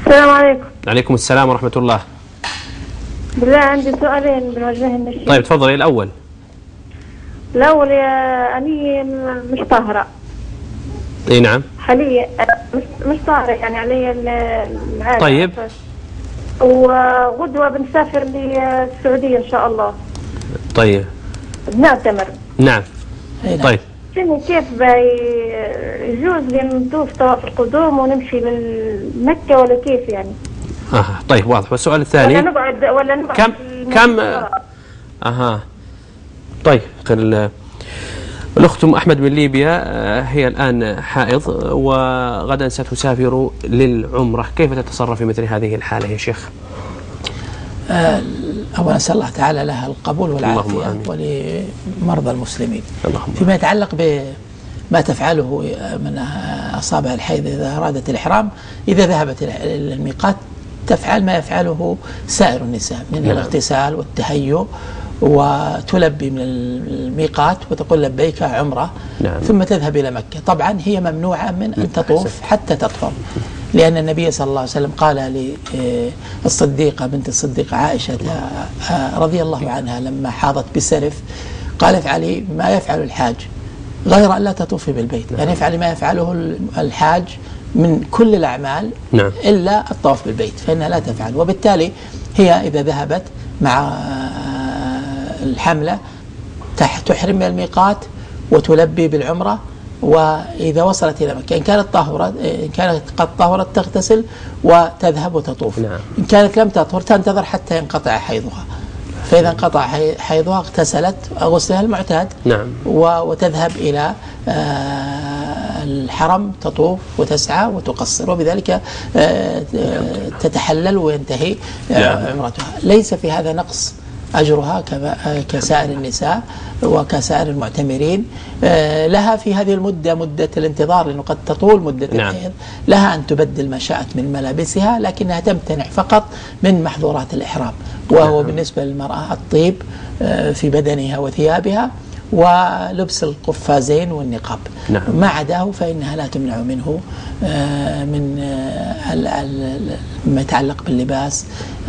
السلام عليكم. عليكم السلام ورحمة الله. بالله عندي سؤالين بنوجههم للشيخ. طيب تفضلي. الأول أني مش طاهرة. اي نعم. حاليا مش طاهرة، يعني علي العادة. طيب. وغدوة بنسافر للسعودية إن شاء الله. طيب. بنعتمر. نعم. طيب. كيف يجوز لي نطوف طواف القدوم ونمشي لمكة ولا كيف يعني؟ طيب واضح. والسؤال الثاني ولا نبعد كم طيب. الأخت أم أحمد من ليبيا هي الآن حائض وغدا ستسافر للعمرة، كيف تتصرف في مثل هذه الحالة يا شيخ؟ أولا أسأل الله تعالى لها القبول والعافية ولمرضى المسلمين. فيما يتعلق بما تفعله من أصابع الحيض إذا أرادت الإحرام، إذا ذهبت إلى الميقات تفعل ما يفعله سائر النساء من الاغتسال والتهيؤ، وتلبي من الميقات وتقول لبيك عمرة. ثم تذهب إلى مكة. طبعا هي ممنوعة من أن تطوف حتى تطهر، لأن النبي صلى الله عليه وسلم قال للصديقة بنت الصديق عائشة رضي الله عنها لما حاضت بسرف، قال افعلي ما يفعل الحاج غير أن لا تطوفي بالبيت. يعني افعلي ما يفعله الحاج من كل الأعمال إلا الطواف بالبيت، فإنها لا تفعل. وبالتالي هي إذا ذهبت مع الحملة تحرم من الميقات وتلبي بالعمرة، وإذا وصلت إلى مكة إن كانت قد طهرت تغتسل وتذهب وتطوف. إن كانت لم تطهر تنتظر حتى ينقطع حيضها، فإذا انقطع حيضها اغتسلت غسلها المعتاد وتذهب إلى الحرم تطوف وتسعى وتقصر، وبذلك تتحلل وينتهي عمرتها. ليس في هذا نقص أجرها كسائر النساء وكسائر المعتمرين. لها في هذه المدة، مدة الانتظار، لأنه قد تطول مدة الحيض، لها أن تبدل ما شاءت من ملابسها، لكنها تمتنع فقط من محظورات الإحرام، وهو بالنسبة للمرأة الطيب في بدنها وثيابها ولبس القفازين والنقاب. ما عداه فإنها لا تمنع منه من ما يتعلق باللباس،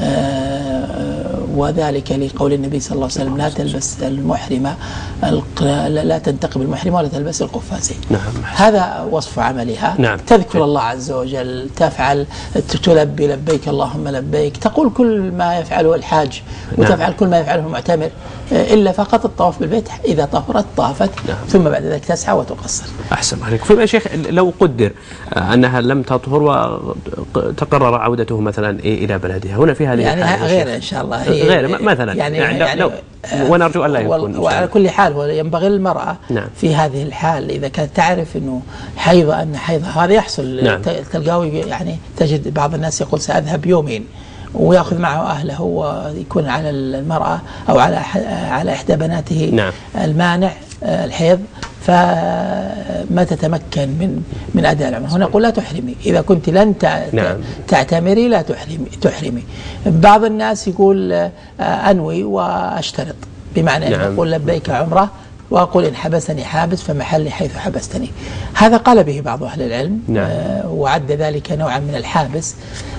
وذلك لقول النبي صلى الله عليه وسلم لا تلبس المحرمة لا تنتقب المحرمة ولا تلبس القفازين. هذا وصف عملها. تذكر الله عز وجل، تفعل تلبي لبيك اللهم لبيك، تقول كل ما يفعله الحاج وتفعل كل ما يفعله المعتمر، إلا فقط الطواف بالبيت إذا طهرت طافت، ثم بعد ذلك تسعى وتقصر. أحسن عليك. يا شيخ لو قدر أنها لم تطهر وتقرر عودته مثلا إلى بلدها، هنا في هذه يعني غير إن شاء الله غير مثلا يعني لو ونرجو أن لا يكون. وعلى كل حال ينبغي للمرأة في هذه الحال إذا كانت تعرف أنه حيضة هذا يحصل. تلقاه يعني تجد بعض الناس يقول سأذهب يومين ويأخذ معه أهله، ويكون على المرأة أو على إحدى بناته المانع الحيض، فما تتمكن من أداء العمرة. هنا نقول لا تحرمي، إذا كنت لن تعتمري لا تحرمي. بعض الناس يقول أنوي وأشترط، بمعنى أن يقول لبيك عمرة وأقول إن حبسني حابس فمحلي حيث حبستني. هذا قال به بعض أهل العلم وعد ذلك نوعا من الحابس.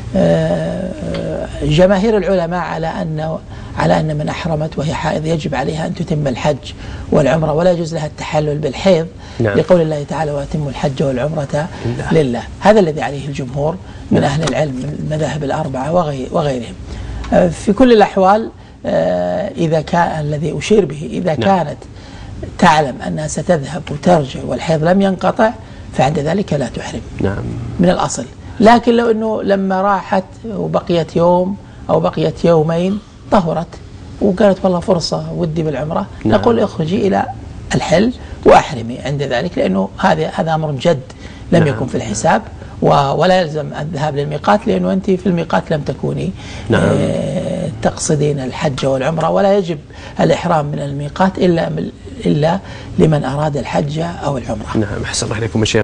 جماهير العلماء على أن من أحرمت وهي حائض يجب عليها أن تتم الحج والعمرة، ولا يجوز لها التحلل بالحيض، لقول الله تعالى وأتموا الحج والعمرة لله. هذا الذي عليه الجمهور من أهل العلم من المذاهب الأربعة وغيرهم. في كل الأحوال إذا كان الذي أشير به إذا كانت تعلم أنها ستذهب وترجع والحيض لم ينقطع، فعند ذلك لا تحرم من الأصل. لكن لو أنه لما راحت وبقيت يوم أو بقيت يومين طهرت وقالت والله فرصة ودي بالعمرة، نقول اخرجي إلى الحل وأحرمي عند ذلك، لأنه هذا أمر جد لم يكن في الحساب، ولا يلزم الذهاب للميقات، لأنه أنت في الميقات لم تكوني تقصدين الحج والعمرة، ولا يجب الإحرام من الميقات إلا لمن أراد الحج أو العمرة. أحسن الله عليكم.